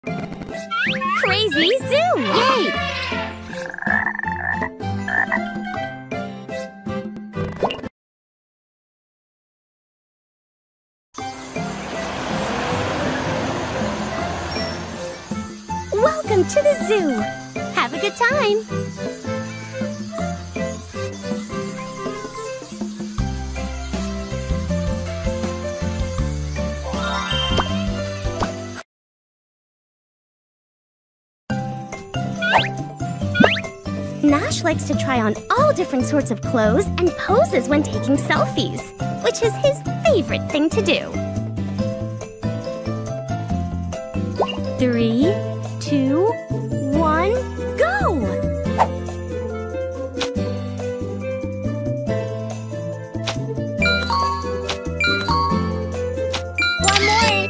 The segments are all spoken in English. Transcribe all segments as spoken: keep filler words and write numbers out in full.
Crazy zoo! Yay! Welcome to the zoo! Have a good time! Nash likes to try on all different sorts of clothes and poses when taking selfies, which is his favorite thing to do. Three, two, one, go! One more!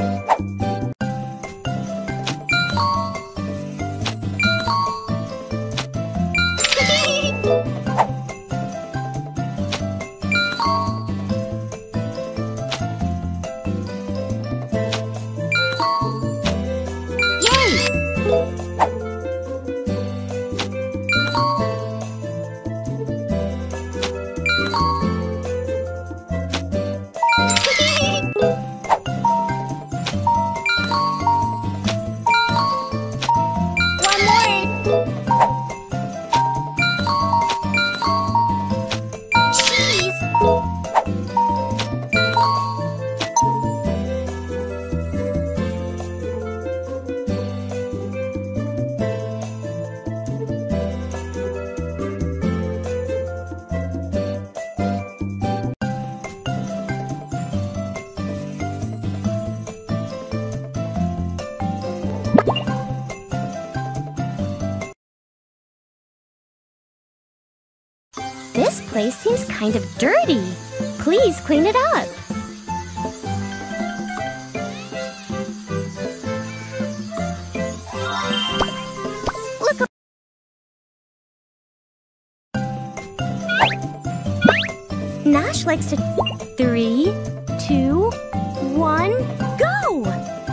This place seems kind of dirty. Please clean it up. Look. Nash likes to... Three, two, one, go!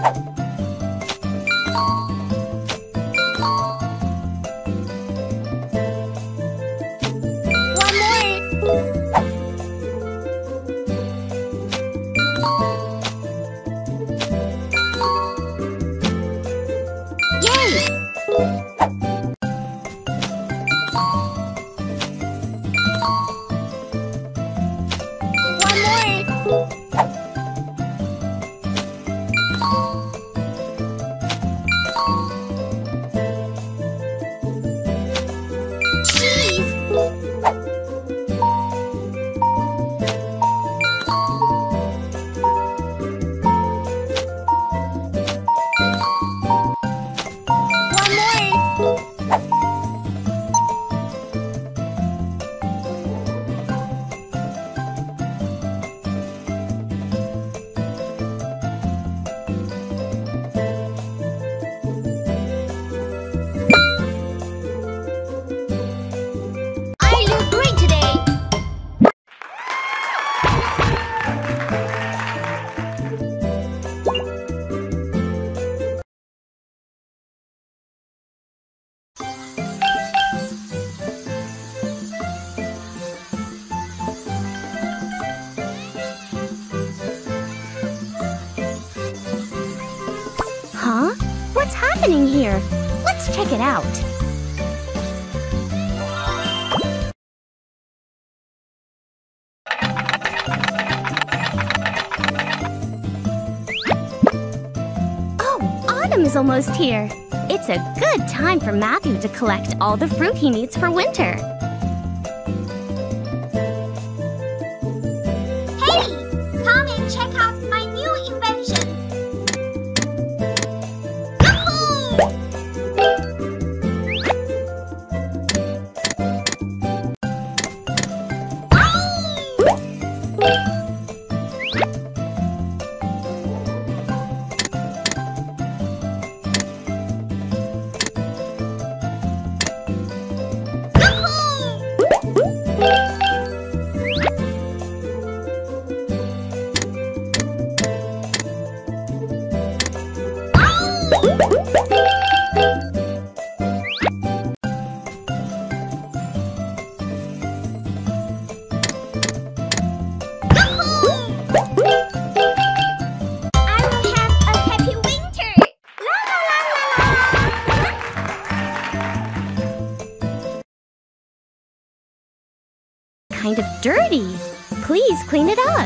Huh? What's happening here? Let's check it out. Oh, autumn is almost here. It's a good time for Matthew to collect all the fruit he needs for winter. Hey! Come and check out my new invention! Yahoo! kind of dirty. Please clean it up.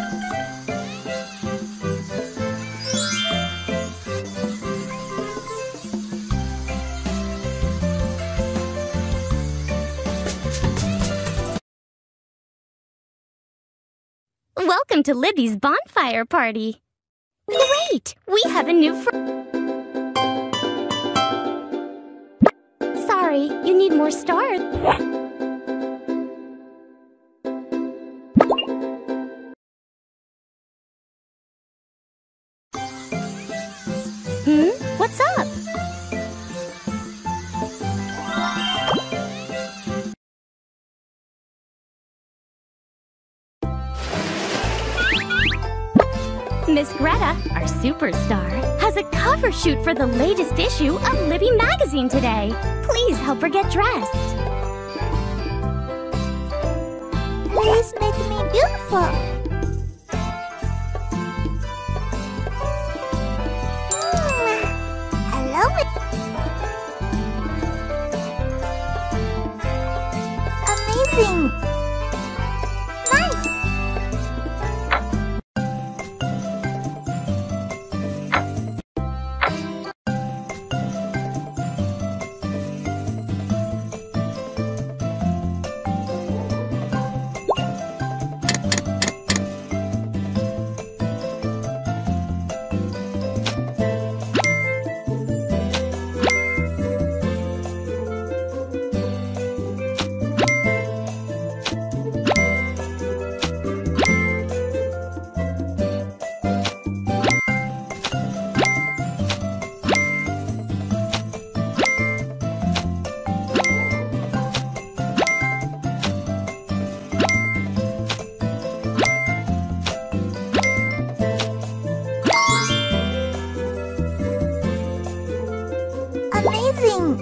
Welcome to Libby's bonfire party. Great! We have a new friend. Sorry, you need more stars. Hmm? What's up? Miss Greta, our superstar, has a cover shoot for the latest issue of Libii magazine today. Please help her get dressed. Please make me beautiful. Mm, hello. Amazing. Nice. Amazing!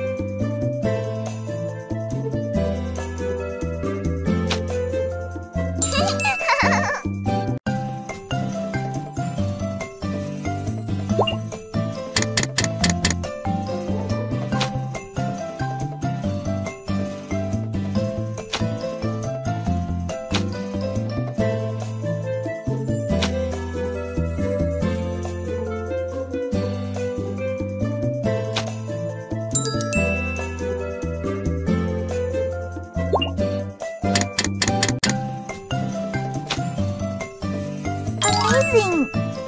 Amazing!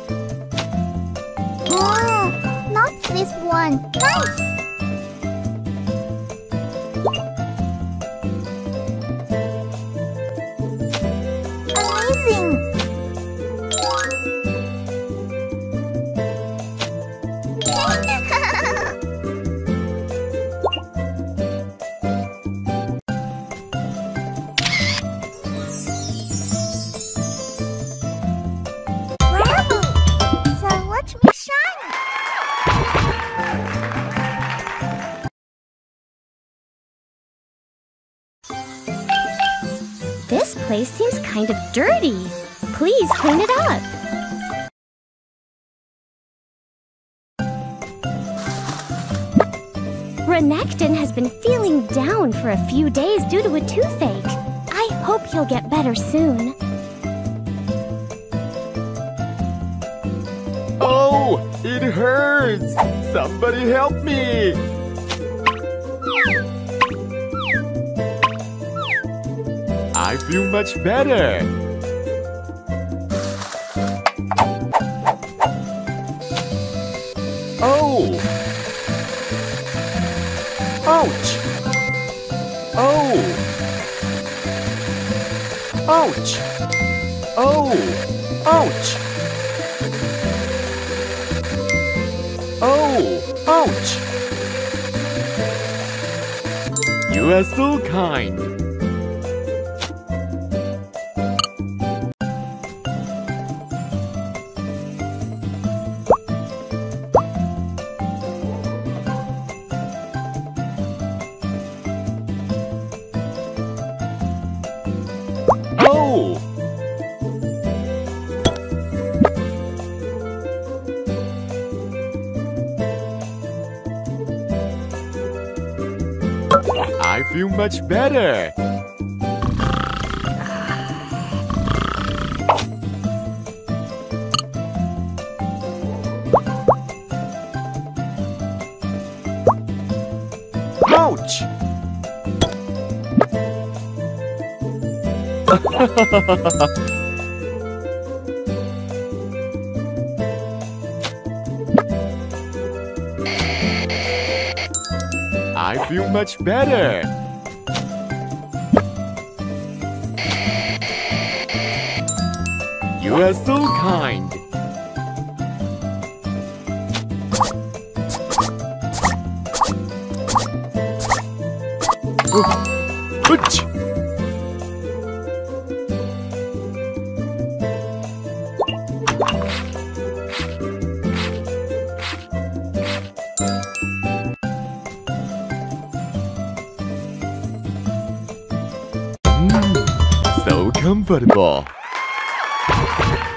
Mm, not this one. Nice! Amazing! This place seems kind of dirty. Please clean it up. Renekton has been feeling down for a few days due to a toothache. I hope he'll get better soon. Oh, it hurts! Somebody help me! I feel much better. Oh! Ouch! Oh! Ouch! Oh! Ouch! Oh! Ouch! You are so kind. Oh! I feel much better. I feel much better. You are so kind. Oh, ouch. Mm, so comfortable.